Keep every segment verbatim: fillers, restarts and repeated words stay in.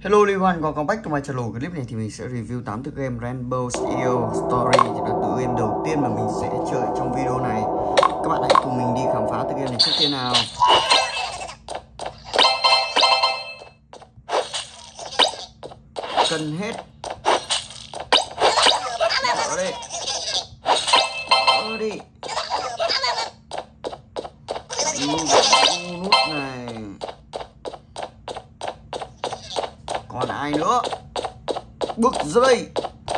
Hello everyone, welcome back to my channel. Clip này thì mình sẽ review tám tựa game Rainbow Six Story, thì là tựa game đầu tiên mà mình sẽ chơi trong video này. Các bạn hãy cùng mình đi khám phá tựa game này trước tiên nào. Cần hết. Ở đây. Ở đi. Nút này. Còn ai nữa? Bước rơi.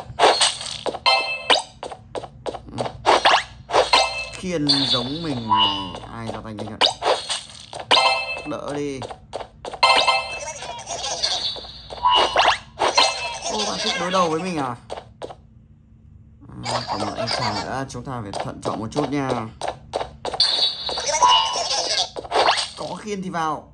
Khiên giống mình. Ai ra tay nhanh nhất? Đỡ đi. Ô, bạn thích đối đầu với mình à? À, còn một anh chàng nữa, chúng ta phải thận trọng một chút nha. Có khiên thì vào.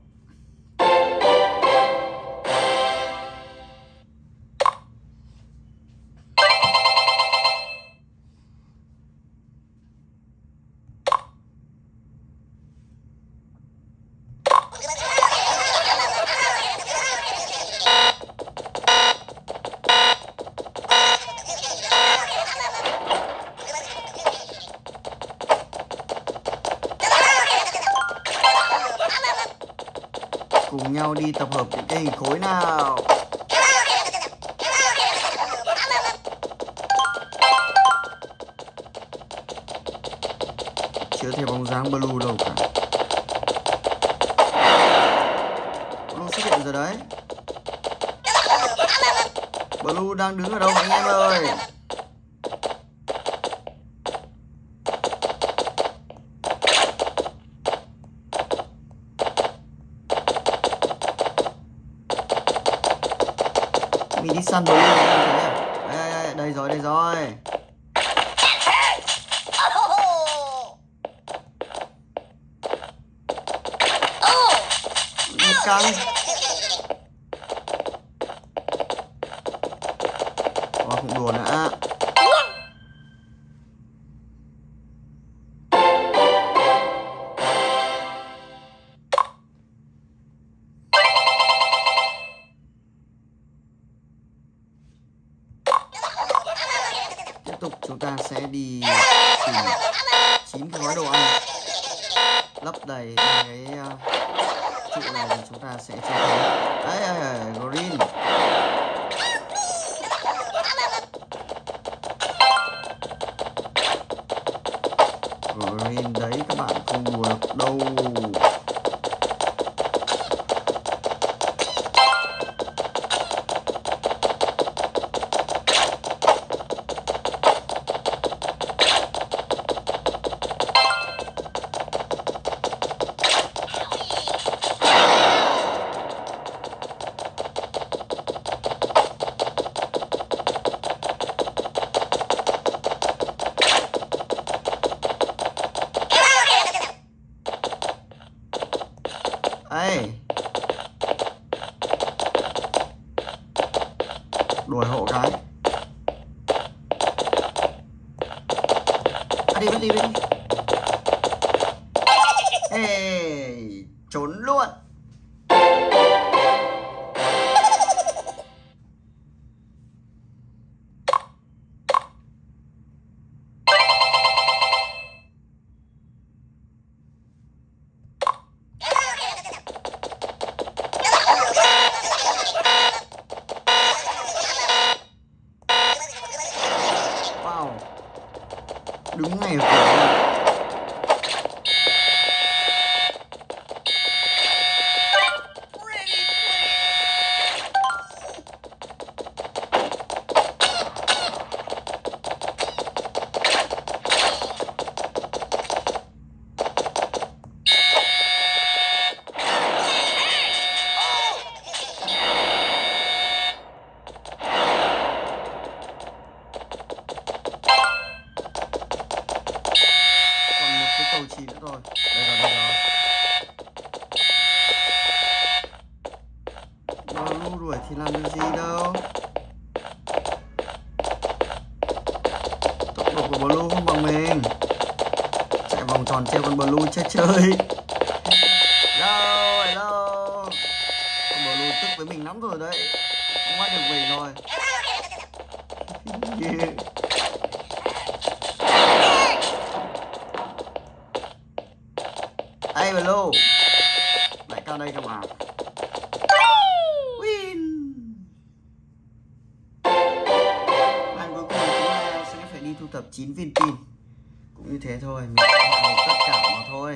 Cùng nhau đi tập hợp những cái hình khối nào. Chưa thấy bóng dáng Blue đâu cả. Blue xuất hiện rồi đấy. Blue đang đứng ở đâu anh em ơi? Mình đi săn Blue này, đây, đây, đây rồi, đây rồi. Căng. Ồ, không đùa nữa. Tiếp tục chúng ta sẽ đi tìm chín cái gói đồ ăn, lấp đầy cái trụ này thì chúng ta sẽ chơi thắng. Đấy, đấy, green. Green đấy, các bạn không đùa được đâu. Ê, đuổi hộ cái. À, đi, đi, đi. Ê, trốn luôn. Đứng ngay ở cửa. Cầu chỉ nữa rồi. Đây rồi, đây rồi. Blue đuổi thì làm được gì đâu. Tốc độ của Blue không bằng mình. Chạy vòng tròn treo con Blue chết chơi. Đâu, hello. Con Blue tức tới mình lắm rồi đấy. Không bắt được về rồi. Ê Blue, lại cao đây cơ mà. Win. Màn cuối cùng chúng ta sẽ phải đi thu thập chín viên pin. Cũng như thế thôi, mình phải tất cả mà thôi.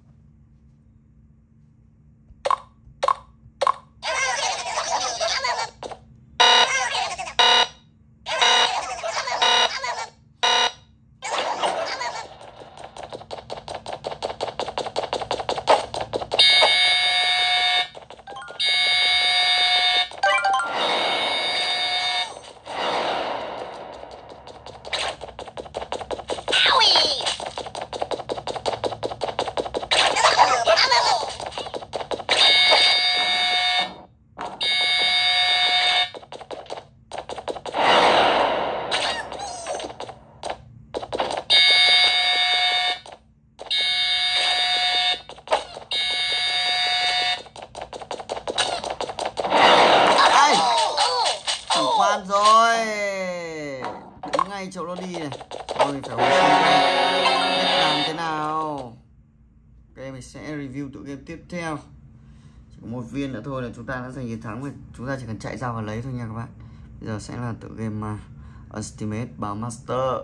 Rồi đứng ngay chỗ nó đi này, rồi phải hồi sinh biết làm thế nào. Ok, mình sẽ review tựa game tiếp theo. Chỉ có một viên nữa thôi là chúng ta đã giành chiến thắng, và chúng ta chỉ cần chạy ra và lấy thôi nha các bạn. Bây giờ sẽ là tựa game uh, Ultimate Bow Master.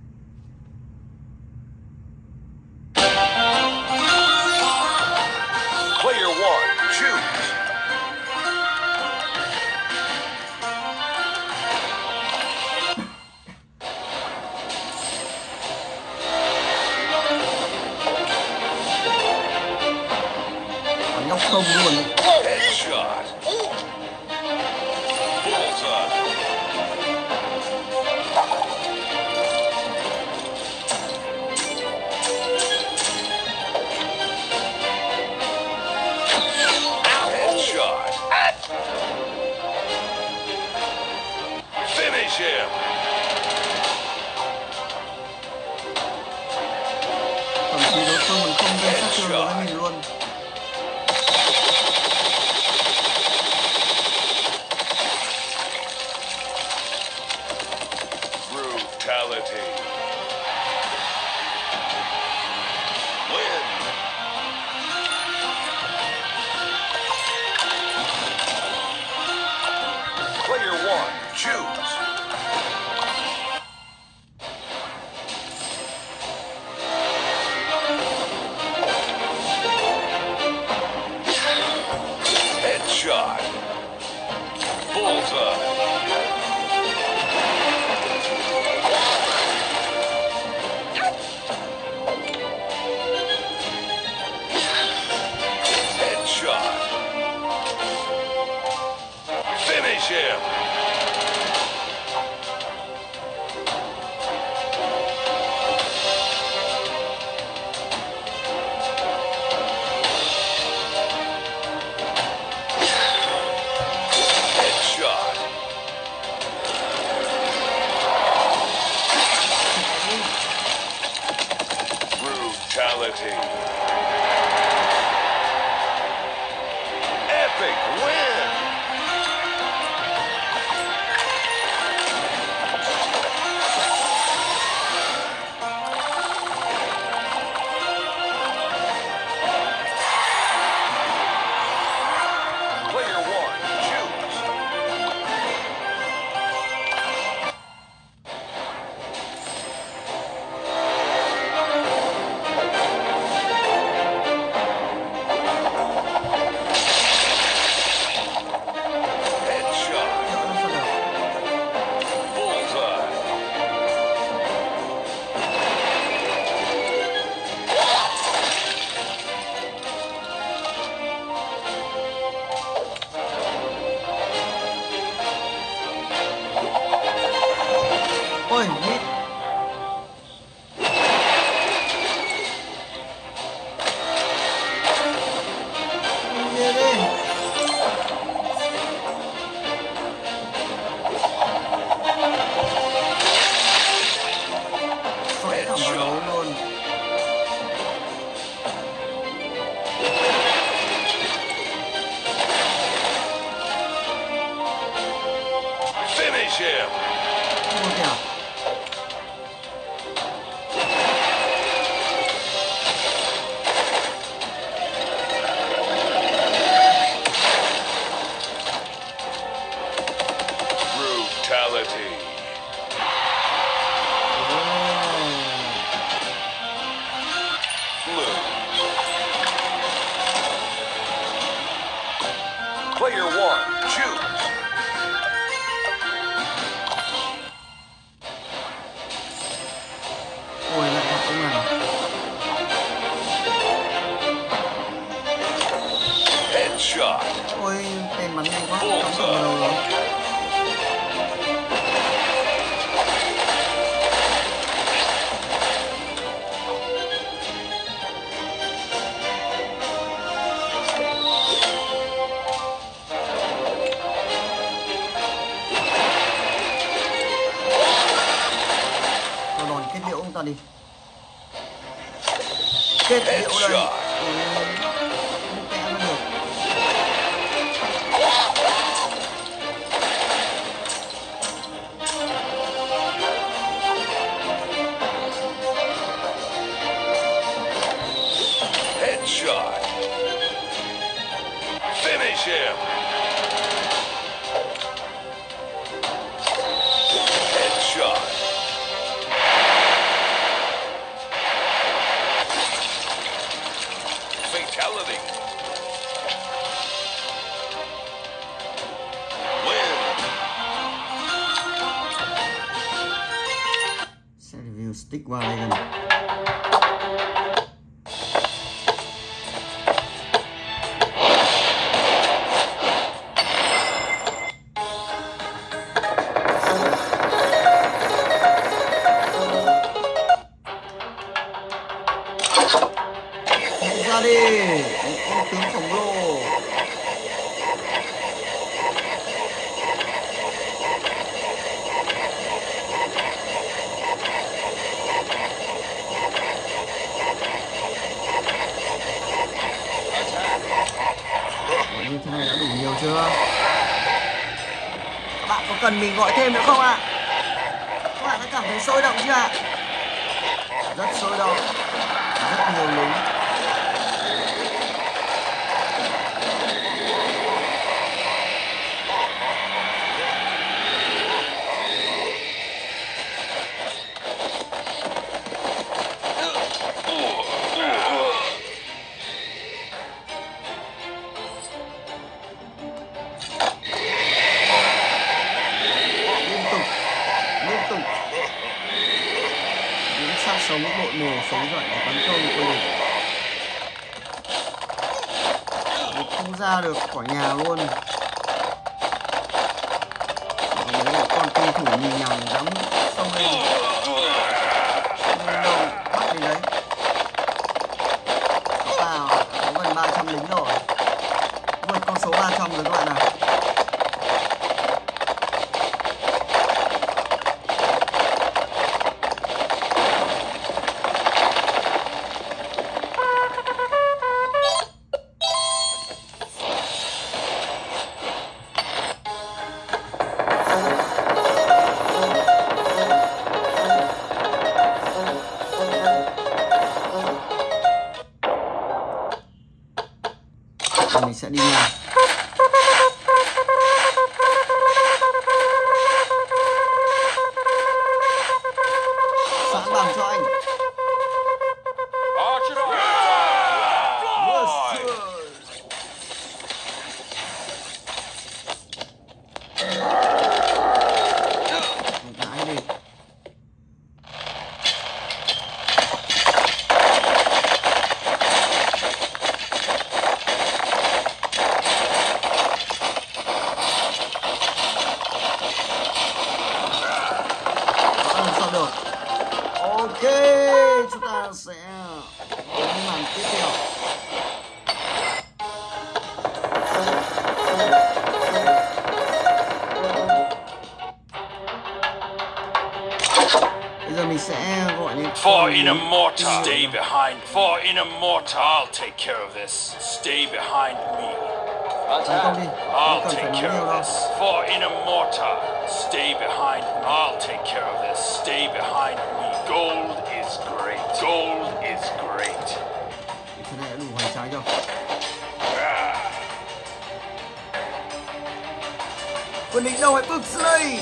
Player one, choose. Không luôn. Headshot. Bullseye. Headshot. Finish him. Thậm chí đối phương còn không gây sát thương đối với mình luôn. Brutality. Win. Player one, choose. Headshot. Bullseye. Finish him. Headshot. Brutality. Epic win. Ôi, mít. Nghe đi. Xoáy thẳng vào đấu luôn. Finish him. Một kèo. Brutality. Blue. Player one, shoot. Ôi lại gặp ông nào. Headshot. Ôi tên bắn nhanh quá, cắm vào đầu rồi. Cho đòn kết liễu ông ta đi. Kết liễu đây. Headshot. Ôi, không kẽ ra được. Headshot. Finish him. Headshot. Fatality. Win. Sẽ review stick vào đây gần. Ra đi, một con tướng khổng lồ. Ủa, như thế này đã đủ nhiều chưa? Các bạn có cần mình gọi thêm nữa không ạ? Các bạn đã cảm thấy sôi động chưa ạ? Rất sôi động, rất nhiều lính. Liên tục, liên tục. Những xác sống bội mồ sống dậy để tấn công quân địch. Địch không ra được khỏi nhà luôn. Mấy là con cung thủ nhìn nhằng dám xông lên. Xông lên đâu, bắt đi đấy. Wow, có gần ba trăm lính rồi. Vượt con số ba trăm rồi các bạn ạ. Mình sẽ đi nào. Sẵn bằng cho anh. Archer on. Yes, Đãi đi. Sao được? Ok, chúng ta sẽ đến màn tiếp theo. Bây giờ mình sẽ gọi đến For Inamorta, stay behind. For Inamorta, I'll take care of this. Stay behind me. tấn công đi. Không I'll cần phải take nói care nhiều of đâu. this. For Inamorta, Stay behind. I'll take care of this. Stay behind me. Gold is great. Gold is great. Thế này đã đủ hoành tráng chưa? Quân lính đâu hãy bước dưới.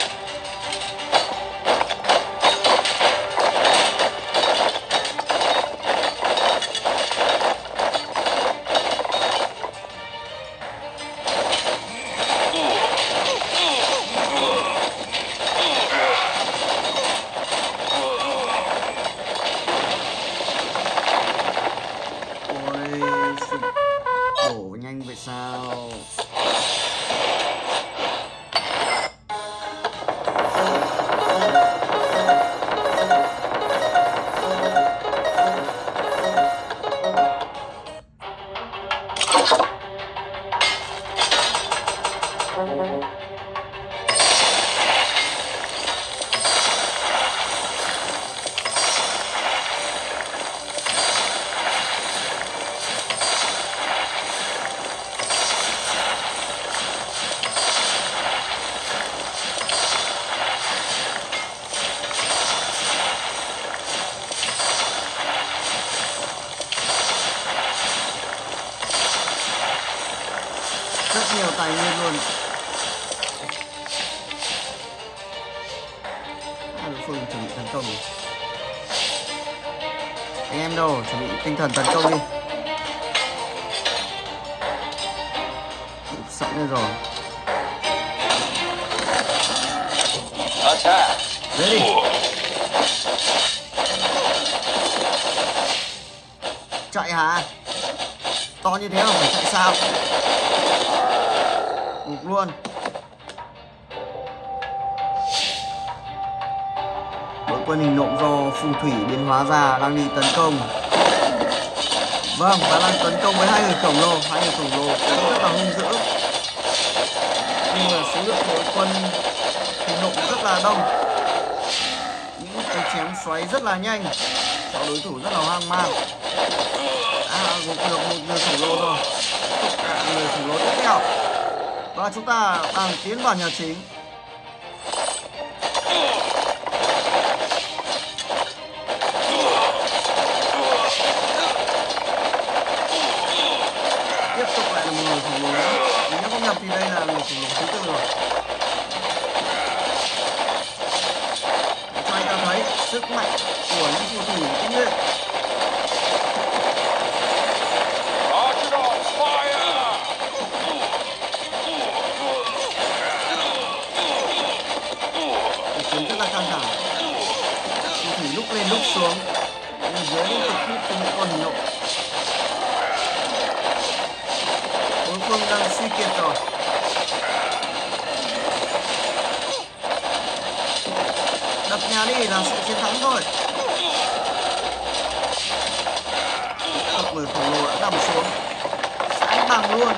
Rất nhiều tài nguyên luôn. Hai đối phương chuẩn bị tấn công đi. Anh em đâu, chuẩn bị tinh thần tấn công đi. Sẵn lên rồi. Đấy đi. Chạy hả? To như thế mà phải chạy sao? Gục luôn. Đội quân hình nộm do phù thủy biến hóa ra đang đi tấn công. Vâng, và đang tấn công với hai người khổng lồ. Hai người khổng lồ rất là hung dữ. Nhưng mà số lượng đội quân hình nộm rất là đông. Những cái chém xoáy rất là nhanh cho đối thủ rất là hoang mang. À, gục được một người khổng lồ rồi. À, người khổng lồ tiếp theo. Và chúng ta đang tiến vào nhà chính. Tiếp tục lại là một người khổng lồ nữa. Nếu không nhầm thì đây là người khổng lồ thứ tư rồi. Cho anh ta thấy sức mạnh của những phù thủy tinh nhuệ. Rất là căng thẳng. Phù thủy lúc lên lúc xuống, dưới liên tục hút cho những con hình nộm. Đối phương đang suy kiệt rồi. Đập nhà đi là sự chiến thắng thôi. Một người khổng lồ đã nằm xuống, sẵn bằng luôn.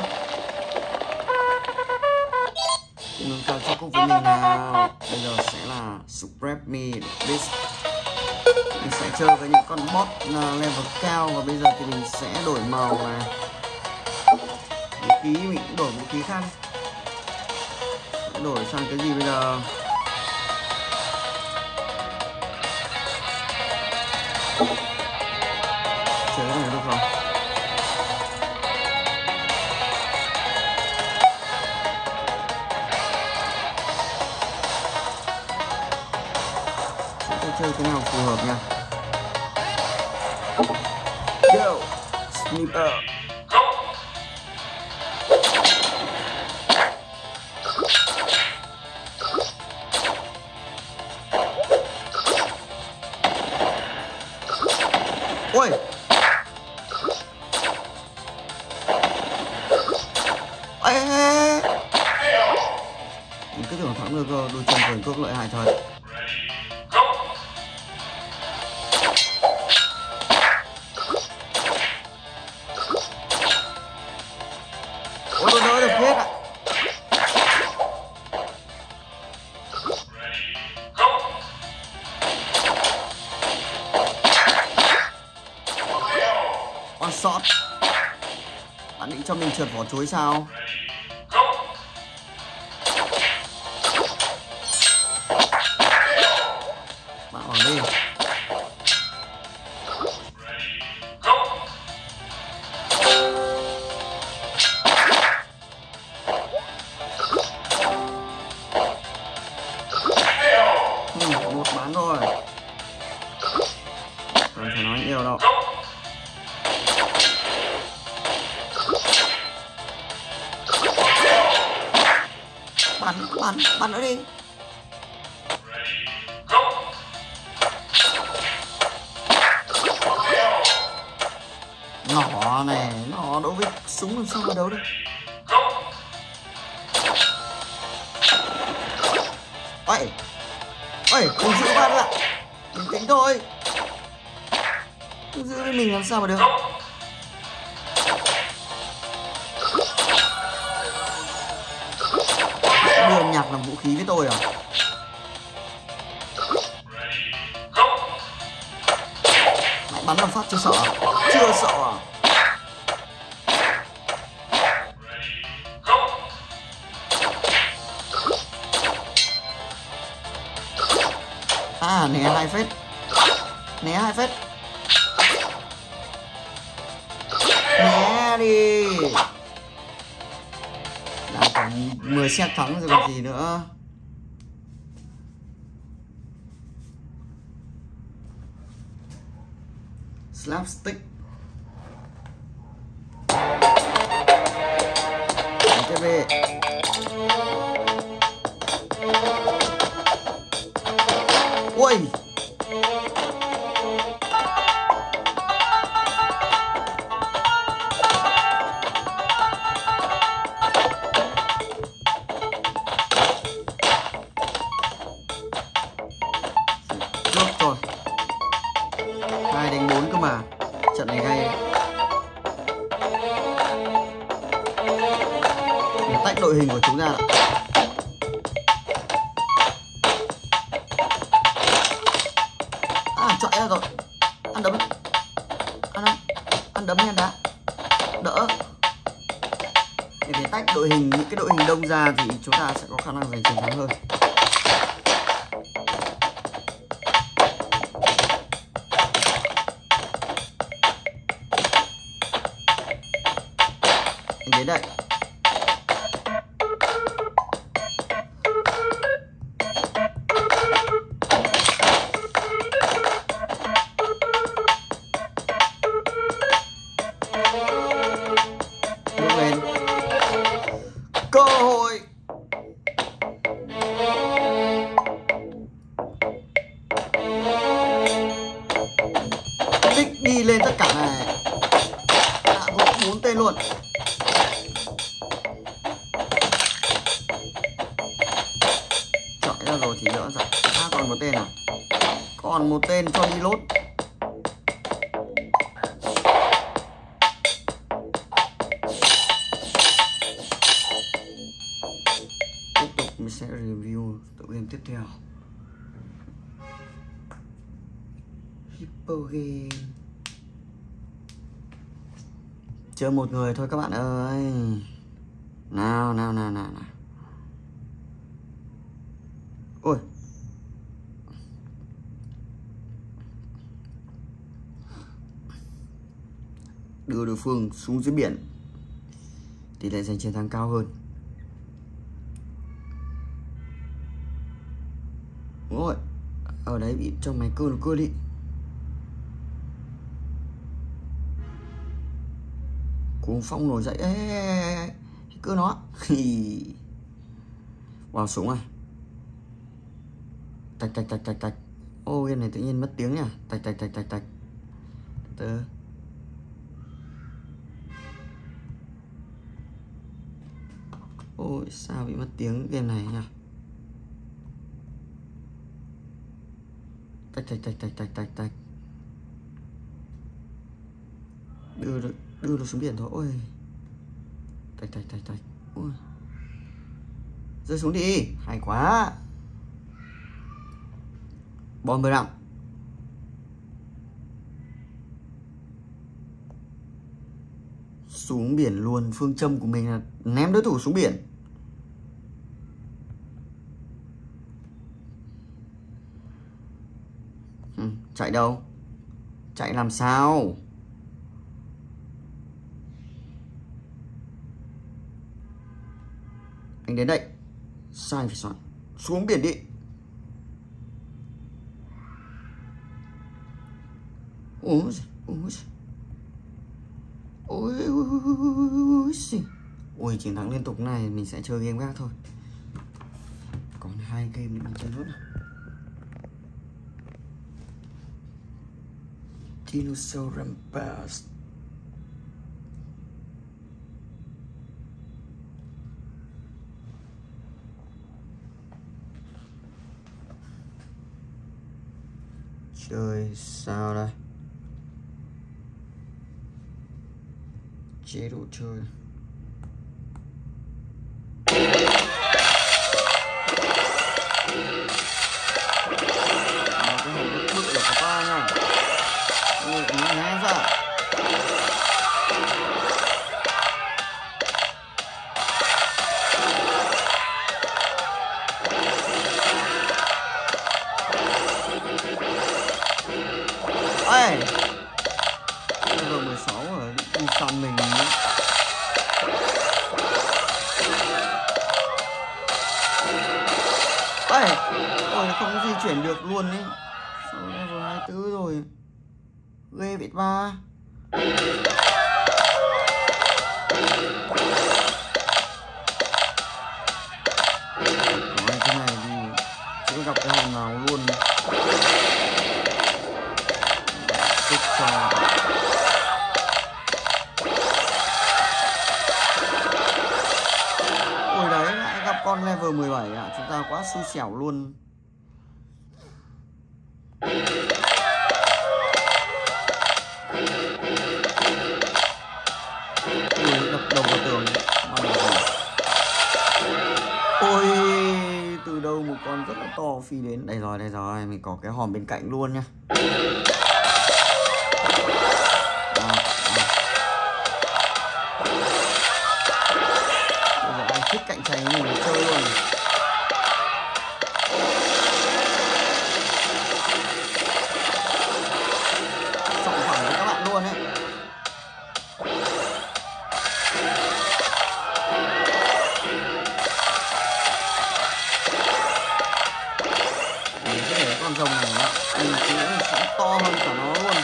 Nâng cao cho công viên mình nào. Bây giờ sẽ là Supreme Beast. Mình sẽ chơi với những con boss level cao. Và bây giờ thì mình sẽ đổi màu này. Vũ khí mình cũng đổi vũ khí khác. Sẽ đổi sang cái gì bây giờ? Chơi cái này được không? Chơi cái nào phù hợp nha. Go Sniper. Ôi. Ê, ê, ê. Mình cứ tưởng thắng được đôi chân vườn thuốc lợi hại thật. Shot. Bạn định cho mình trượt vỏ chuối sao? Bắn, bắn, bắn nữa đi. Nhỏ này, nó đấu với súng làm sao mà đấu được. Ôi, ôi, không giữ bạn ạ. Bình tĩnh thôi. Không giữ với mình làm sao mà được. Đưa nhạc làm vũ khí với tôi à? Mày bắn một phát chưa sợ à? Chưa sợ à? À, né hai phết. Né hai phết. Né đi. Đang còn mười set thắng rồi còn gì nữa. Slapstick. Tiếp đi. Ui. Được rồi. hai đánh bốn cơ mà. Trận này gay. Để tách đội hình của chúng ra. À, chọi ra rồi. Ăn đấm. Ăn ăn, ăn đấm hay ăn đá. Đỡ. Để, để tách đội hình, những cái đội hình đông ra thì chúng ta sẽ có khả năng giành chiến thắng hơn. Đến đây. Bước lên. Cơ hội. Tích đi lên tất cả này. Đã có bốn tên luôn. Chọi ra rồi thì đỡ rồi. À, còn một tên à? Còn một tên cho đi lốt. Tiếp tục mình sẽ review tựa game tiếp theo. Hyper Game. Chơi một người thôi các bạn ơi. Nào nào nào nào nào. Ôi. Đưa đối phương xuống dưới biển. Tỷ lệ giành chiến thắng cao hơn. Ôi. Ở đấy bị cho máy cơ nó cơ đi. Cuồng phong nổi dậy. Ê, ê, ê, ê. Cơ nó. Wow, súng à. Tạch tạch tạch tạch tạch. Ô, game này tự nhiên mất tiếng nhỉ. Tạch tạch tạch tạch tạch. Từ. Ôi, sao bị mất tiếng game này nhỉ. Tạch tạch tạch tạch tạch tạch tạch. Đưa đưa nó xuống biển thôi. Ôi. Tạch tạch tạch tạch. Ôi. Rơi xuống đi. Hay quá. Bom mười lăm. Xuống biển luôn. Phương châm của mình là ném đối thủ xuống biển. Ừ, chạy đâu? Chạy làm sao? Anh đến đây. Sai phải soạn. Xuống biển đi. Ôi ôi ôi ôi ôi, chiến thắng liên tục này mình sẽ chơi game khác thôi. hai game để mình chơi nốt nào. Dinosaur Rampage. Chơi sao đây? Chế độ chơi. Nó cái hộp bức bức của ta nha. Ôi, nó nghe ra. Ê, level mười sáu rồi, đi xong mình nữa. Ê, ôi không di chuyển được luôn ấy. Sao level hai mươi tư rồi. Ghê vậy ba. Có cái này thì chưa gặp cái hòm nào luôn. Thích cho. Ôi đấy, lại gặp con level mười bảy ạ. À. Chúng ta quá xui xẻo luôn. Ui, đập đầu vào tường. Ôi, từ đâu một con rất là to phi đến. Đây rồi, đây rồi, mình có cái hòm bên cạnh luôn nha. À, à. Bây giờ ai thích cạnh tranh với mình chơi luôn. Trọng phẳng với các bạn luôn ấy. Mình có thể con rồng này ạ, mình nghĩ sẽ to hơn cả nó luôn.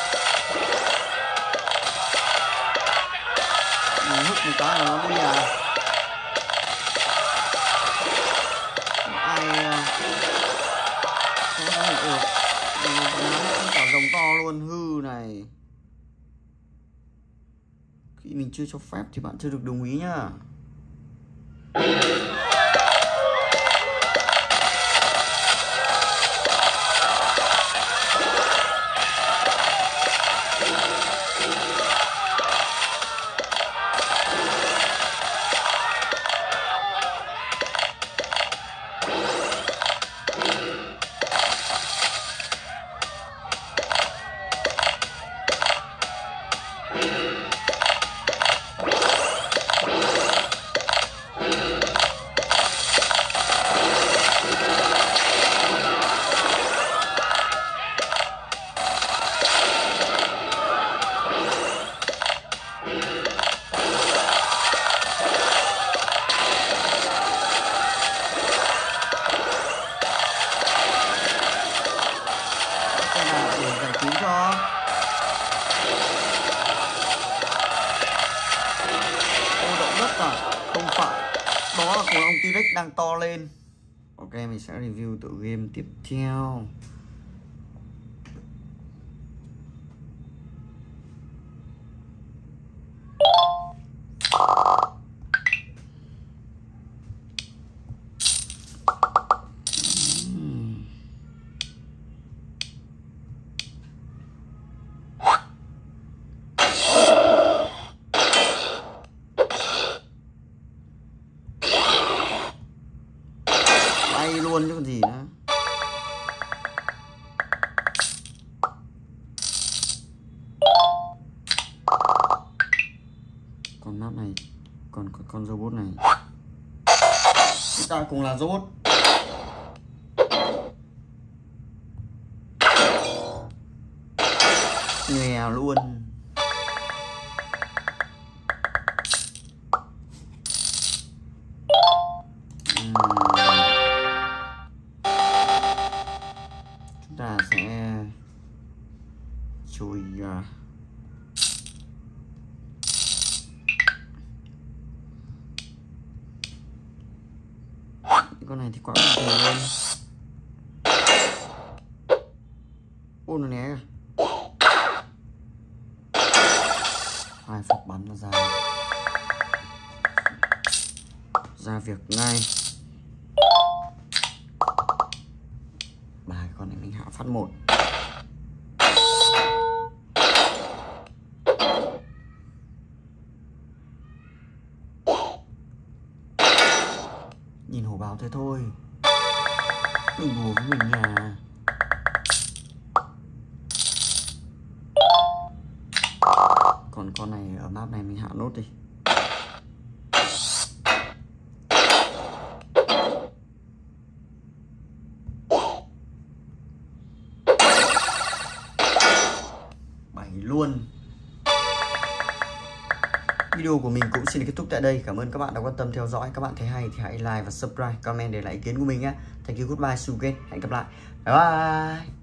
Mình hút một cái là nó đi à. Ai sẽ có một ổ. Nó cả rồng to luôn, hư này. Khi mình chưa cho phép thì bạn chưa được đồng ý nhá. T-Rex đang to lên. Ok, mình sẽ review tựa game tiếp theo. Luôn chứ còn gì nữa. Con map này, còn con, con robot này, chúng ta cùng là robot. Nghèo luôn. Ta sẽ chui ra. Con này thì quá bình thường luôn. Ôi nó né kìa. Hai phục bắn nó ra. Ra việc ngay. Bài con này mình hạ phát một. Nhìn hổ báo thế thôi, đừng đùa với mình nhà. Còn con này ở map này mình hạ nốt đi. Bảy luôn. Video của mình cũng xin kết thúc tại đây. Cảm ơn các bạn đã quan tâm theo dõi. Các bạn thấy hay thì hãy like và subscribe, comment để lại ý kiến của mình nhé. Thank you, goodbye, see you again. Hẹn gặp lại. Bye bye.